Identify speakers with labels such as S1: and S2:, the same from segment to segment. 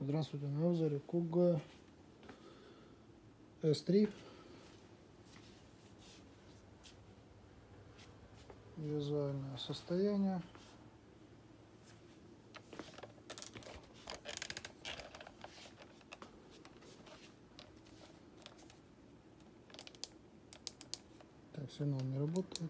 S1: Здравствуйте, на обзоре Kuga S3. Визуальное состояние. Так, сигнал не работает.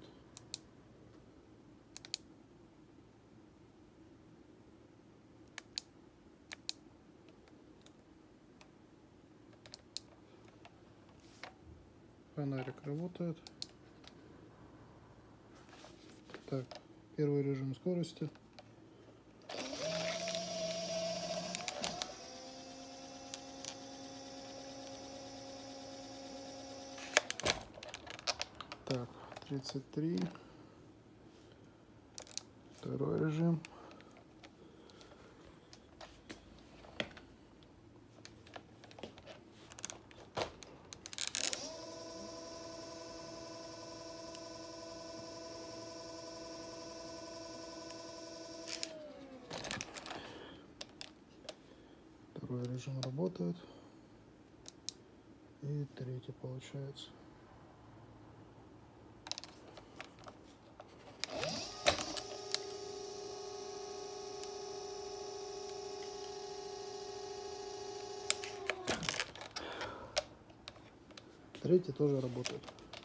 S1: Фонарик работает. Так, первый режим скорости. Так, 33. Второй режим. Второй режим работает. И третий получается. Третий тоже работает.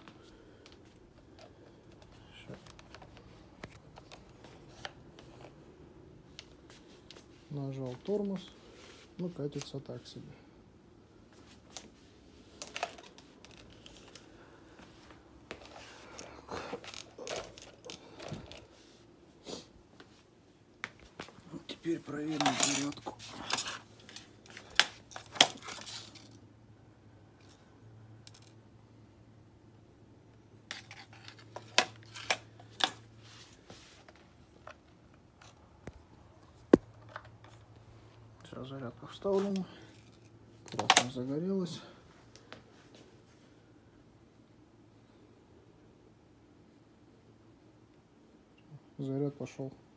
S1: Сейчас. Нажал тормоз. Ну, катится так себе. Теперь проверим зарядку. Сейчас зарядка вставлена. Красная загорелась. Заряд пошел.